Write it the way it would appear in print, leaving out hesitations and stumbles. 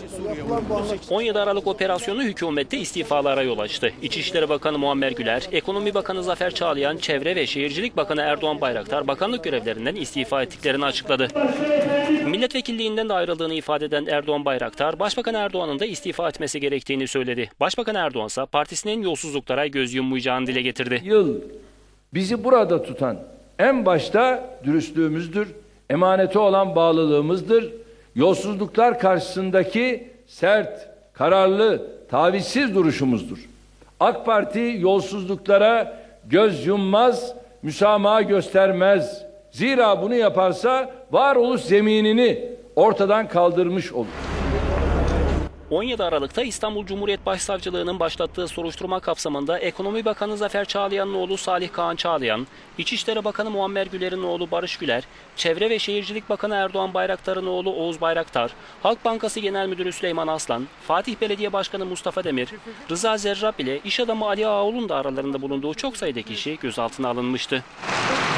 17 Aralık operasyonu hükümette istifalara yol açtı. İçişleri Bakanı Muammer Güler, Ekonomi Bakanı Zafer Çağlayan, Çevre ve Şehircilik Bakanı Erdoğan Bayraktar bakanlık görevlerinden istifa ettiklerini açıkladı. Milletvekilliğinden de ayrıldığını ifade eden Erdoğan Bayraktar, Başbakan Erdoğan'ın da istifa etmesi gerektiğini söyledi. Başbakan Erdoğan ise partisinin yolsuzluklara göz yummayacağını dile getirdi. Yıl bizi burada tutan en başta dürüstlüğümüzdür, emanete olan bağlılığımızdır. Yolsuzluklar karşısındaki sert, kararlı, tavizsiz duruşumuzdur. AK Parti yolsuzluklara göz yummaz, müsamaha göstermez. Zira bunu yaparsa varoluş zeminini ortadan kaldırmış olur. 17 Aralık'ta İstanbul Cumhuriyet Başsavcılığı'nın başlattığı soruşturma kapsamında Ekonomi Bakanı Zafer Çağlayan'ın oğlu Salih Kaan Çağlayan, İçişleri Bakanı Muammer Güler'in oğlu Barış Güler, Çevre ve Şehircilik Bakanı Erdoğan Bayraktar'ın oğlu Oğuz Bayraktar, Halk Bankası Genel Müdürü Süleyman Aslan, Fatih Belediye Başkanı Mustafa Demir, Rıza Zerrab ile iş adamı Ali Ağaoğlu'nun da aralarında bulunduğu çok sayıda kişi gözaltına alınmıştı.